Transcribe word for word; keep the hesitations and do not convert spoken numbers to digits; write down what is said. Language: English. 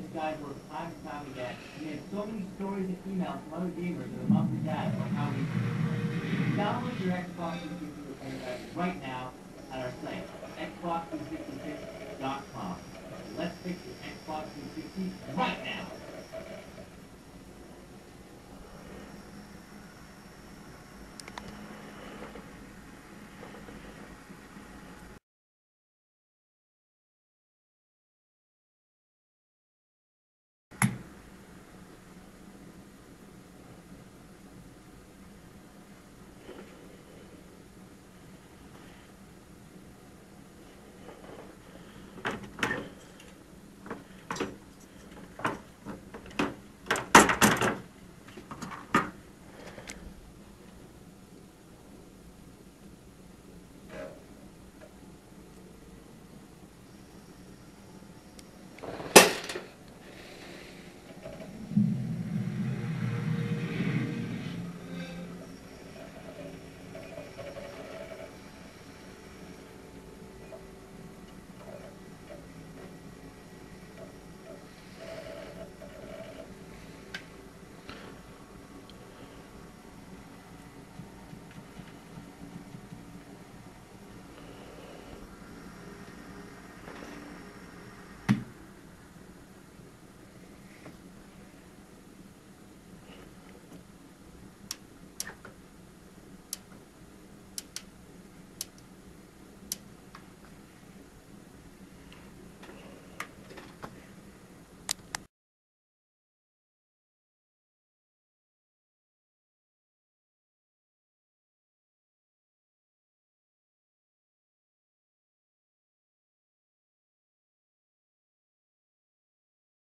these guys work time and time again. We have so many stories and emails from other gamers that are monthly data on how we download your Xbox three sixty or right now at our site.